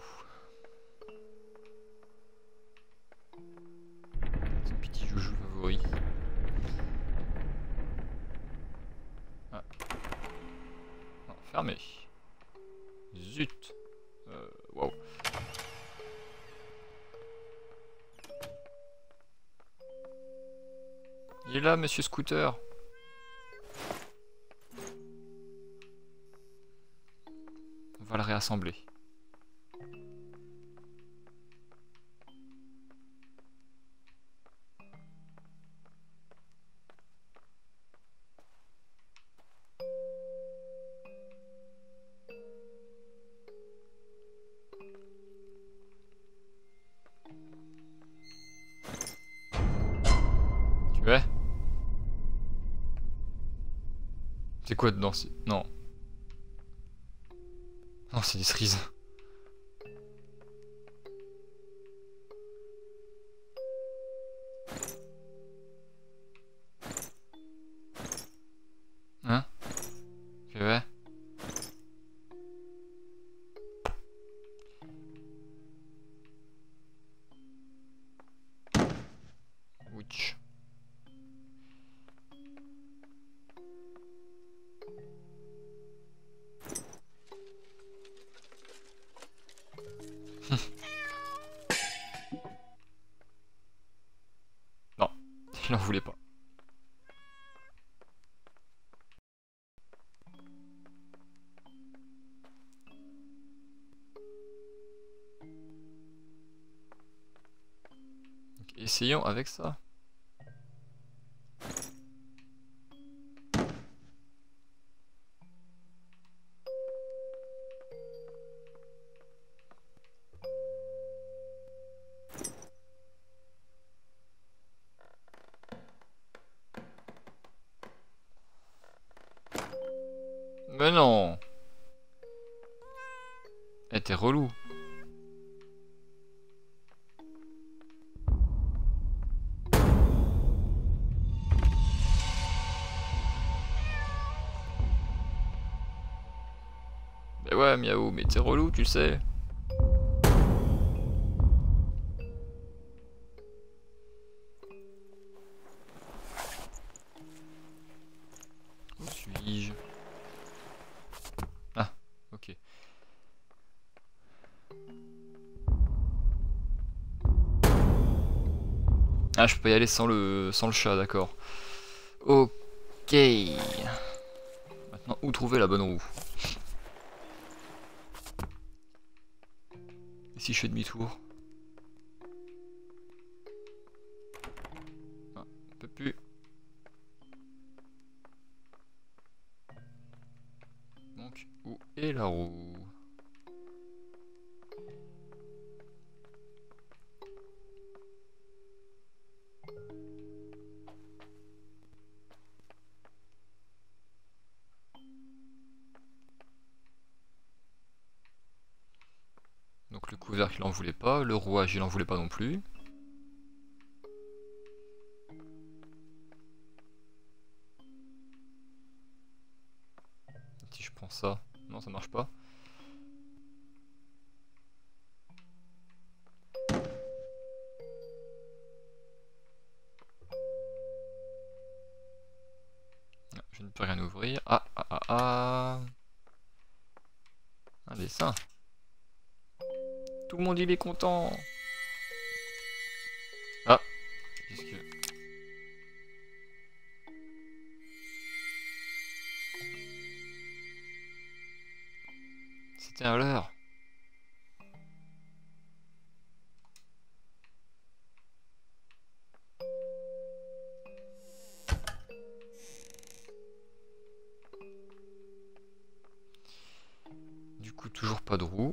C'est un petit joujou favori. Ah. Non, fermé. Zut. Euh, waouh. Il est là, monsieur Scooter. On va le réassembler. Tu es? C'est quoi dedans? Non. Non, c'est des cerises. Hein? Tu es? Ouch. Il en voulait pas. Donc, essayons avec ça. Mais non. Eh, t'es relou. Mais ouais, Miaou, mais t'es relou, tu le sais. Où suis-je? Ah, ok. Ah, je peux y aller sans le, sans le chat, d'accord. Ok. Maintenant, où trouver la bonne roue? Et si je fais demi-tour? Ah, on peut plus. Donc, où est la roue? Donc le couvercle il en voulait pas, le rouage il en voulait pas non plus. Si je prends ça, non ça marche pas. Non, je ne peux rien ouvrir. Ah ah ah ah. Un dessin. Tout le monde il est content. Ah, puisque... C'était un leurre. Du coup, toujours pas de roue.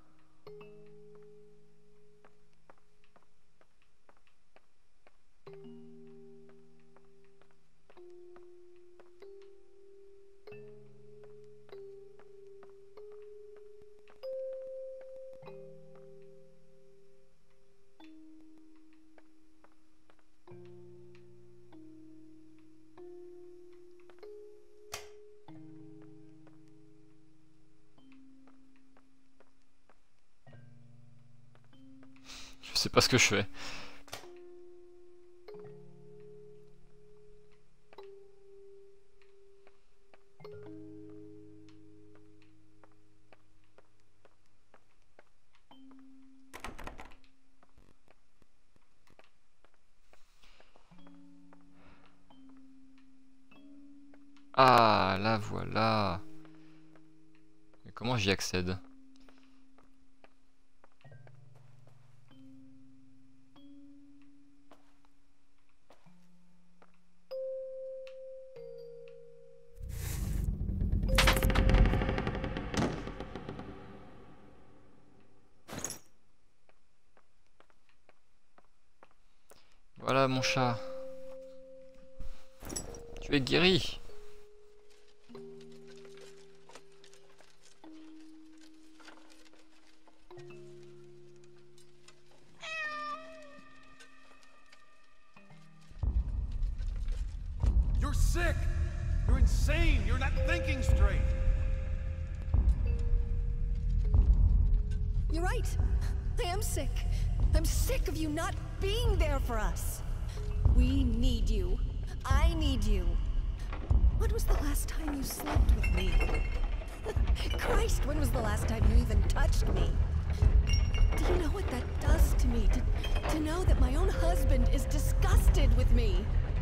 Je sais pas ce que je fais. Ah, là voilà. Mais comment j'y accède? Voilà mon chat. Tu es guéri. You're sick! You're insane! You're not thinking straight! You're right. I am sick. I'm sick of you not being there for us. We need you. I need you. When was the last time you slept with me? Christ, when was the last time you even touched me? Do you know what that does to me? To, to know that my own husband is disgusted with me?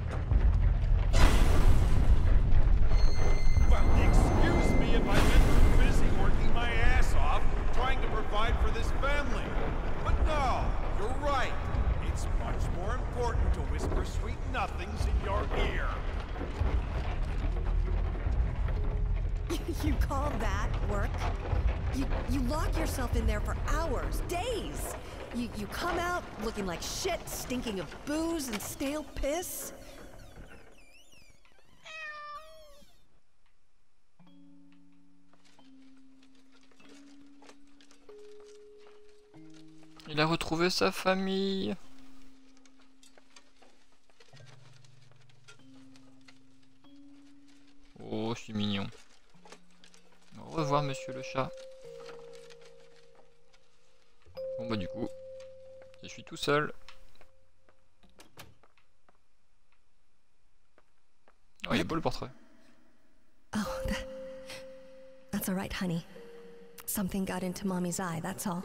Well, excuse me if I've been too busy working my ass off trying to provide for this family. But no, you're right. It's much more important to whisper sweet nothings in your ear. You call that work? You you lock yourself in there for hours, days. You you come out looking like shit, stinking of booze and stale piss. Il a retrouvé sa famille. Oh, c'est mignon. Au revoir, monsieur le chat. Bon bah du coup, je suis tout seul. Oh, il est beau le portrait. Oh, that, that's all right, honey. Something got into Mommy's eye, that's all.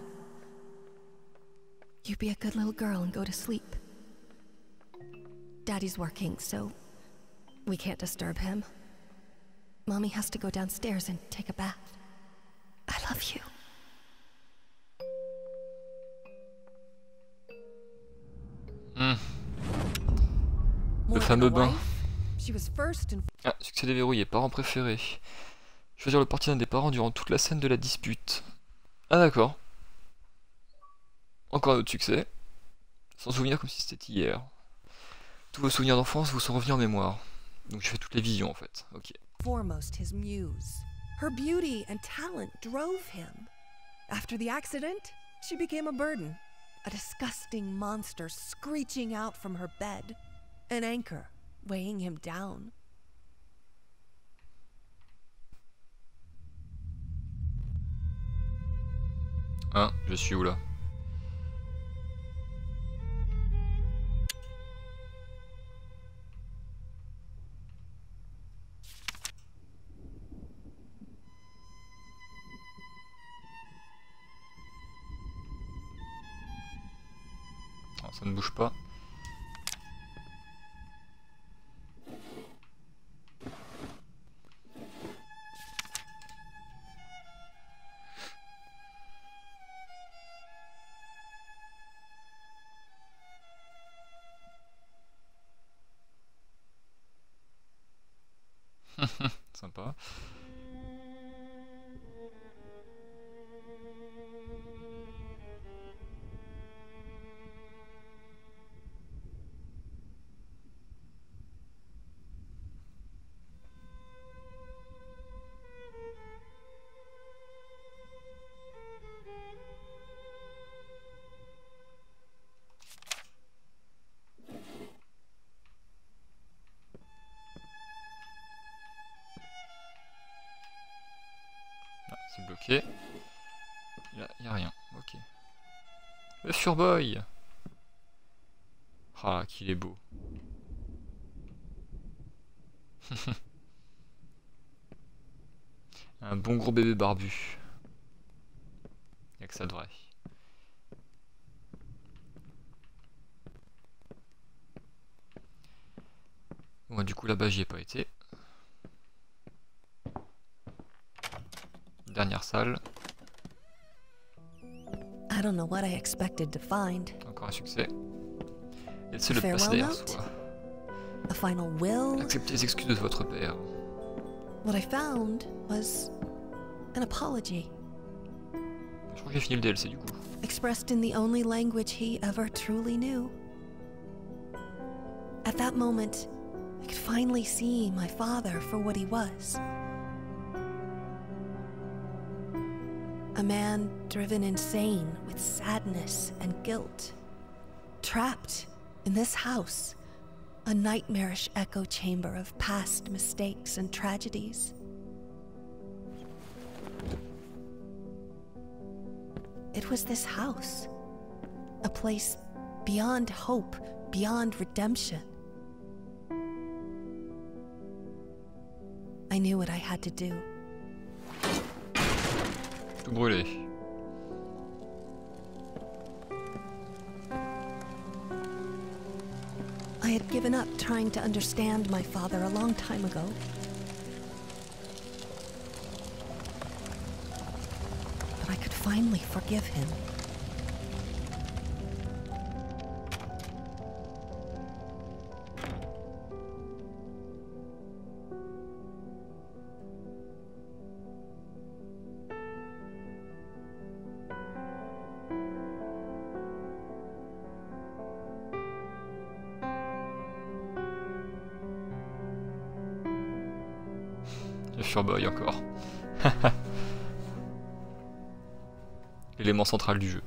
You be a good little girl and go to sleep. Daddy's working, so we can't disturb him. Mommy has to go downstairs and take a bath. I love you. Hmm. Le fameux bain. She was first and Ah, succès déverrouillé, parents préférés. Choisir le parti d'un des parents durant toute la scène de la dispute. Ah d'accord. Encore un autre succès. S'en souvenir comme si c'était hier. Tous vos souvenirs d'enfance vous sont revenus en mémoire. Donc je fais toutes les visions en fait. Ok. foremost his muse. Her beauty and talent drove him. After the accident, she became a burden. A disgusting monster screeching out from her bed. An anchor weighing him down. Hein, je suis où là? Non, ça ne bouge pas. Sympa. C'est bloqué. Là, y a rien. Ok. Le Furboy. Ah, qu'il est beau. Un bon gros bébé barbu. Y'a que ça de vrai. Bon, du coup, là-bas, j'y ai pas été. Dernière salle. I don't know what I expected to find. Encore un succès. Et c'est le Farewell passer derrière note? soi. A final will. Acceptez les excuses de votre père. What I found was an apology, Je crois que j'ai fini le D L C du coup. expressed in the only language he ever truly knew. At that moment, I could finally see my father for what he was. A man driven insane with sadness and guilt. Trapped in this house, a nightmarish echo chamber of past mistakes and tragedies. It was this house, a place beyond hope, beyond redemption. I knew what I had to do. Tout brûlé. I had given up trying to understand my father a long time ago. finally forgive him. Le Furboy encore. L'élément central du jeu.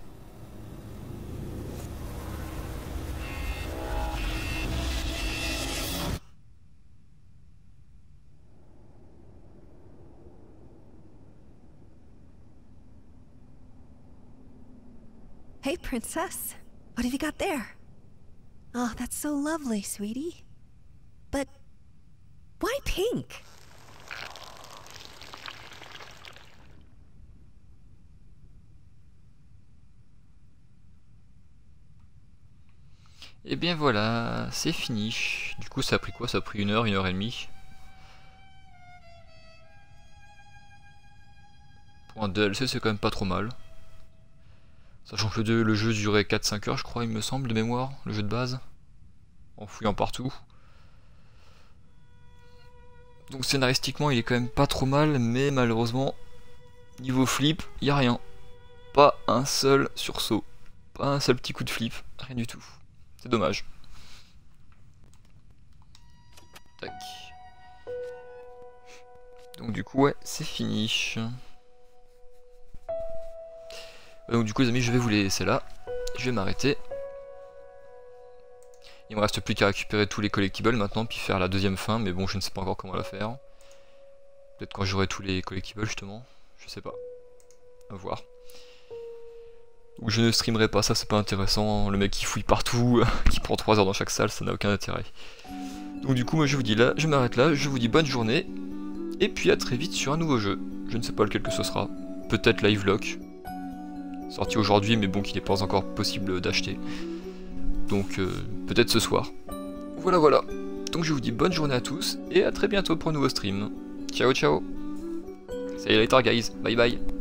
Hey, princess. What have you got there? Oh, that's so lovely, sweetie. But why pink? Et bien voilà, c'est fini. Du coup ça a pris quoi? Ça a pris une heure, une heure et demie. Pour un D L C c'est quand même pas trop mal. Sachant que le, le jeu durait quatre cinq heures je crois il me semble de mémoire, le jeu de base. En fouillant partout. Donc scénaristiquement il est quand même pas trop mal, mais malheureusement, niveau flip, il n'y a rien. Pas un seul sursaut. Pas un seul petit coup de flip, rien du tout. C'est dommage. Tac. Donc du coup ouais, c'est fini. Donc du coup les amis, je vais vous laisser là. Je vais m'arrêter. Il me reste plus qu'à récupérer tous les collectibles maintenant, puis faire la deuxième fin, mais bon je ne sais pas encore comment la faire. Peut-être quand j'aurai tous les collectibles justement, je sais pas. À voir. Ou je ne streamerai pas, ça c'est pas intéressant, le mec qui fouille partout, qui prend trois heures dans chaque salle, ça n'a aucun intérêt. Donc du coup moi je vous dis là, je m'arrête là, je vous dis bonne journée, et puis à très vite sur un nouveau jeu. Je ne sais pas lequel que ce sera, peut-être Live Lock, sorti aujourd'hui mais bon qui n'est pas encore possible d'acheter. Donc euh, peut-être ce soir. Voilà voilà, donc je vous dis bonne journée à tous, et à très bientôt pour un nouveau stream. Ciao ciao. See you later guys, bye bye.